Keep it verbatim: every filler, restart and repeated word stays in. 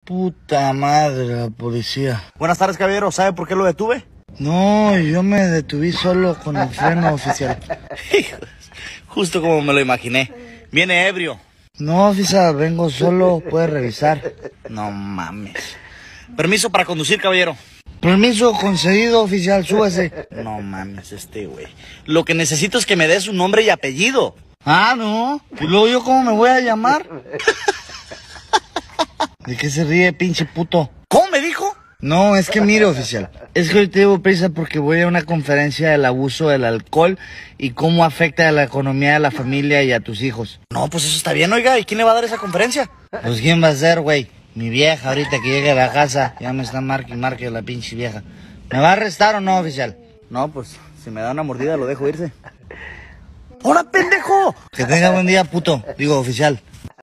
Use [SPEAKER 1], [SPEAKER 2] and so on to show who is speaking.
[SPEAKER 1] Puta madre, la policía.
[SPEAKER 2] Buenas tardes, caballero. ¿Sabe por qué lo detuve?
[SPEAKER 1] No, yo me detuve solo con el freno, oficial.
[SPEAKER 2] Justo como me lo imaginé. Viene ebrio.
[SPEAKER 1] No, oficial, vengo solo, puede revisar.
[SPEAKER 2] No mames. Permiso para conducir, caballero.
[SPEAKER 1] Permiso concedido, oficial, súbase.
[SPEAKER 2] No mames, este güey. Lo que necesito es que me dé su nombre y apellido.
[SPEAKER 1] Ah, no. ¿Y luego yo cómo me voy a llamar? ¿De qué se ríe, pinche puto?
[SPEAKER 2] ¿Cómo me dijo?
[SPEAKER 1] No, es que mire, oficial. Es que hoy te llevo prisa porque voy a una conferencia del abuso del alcohol y cómo afecta a la economía de la familia y a tus hijos.
[SPEAKER 2] No, pues eso está bien, oiga. ¿Y quién le va a dar esa conferencia?
[SPEAKER 1] Pues ¿quién va a ser, güey? Mi vieja, ahorita que llegue a la casa, ya me está marque y marque la pinche vieja. ¿Me va a arrestar o no, oficial?
[SPEAKER 2] No, pues si me da una mordida lo dejo irse. ¡Hola, pendejo!
[SPEAKER 1] Que tenga buen día, puto. Digo, oficial.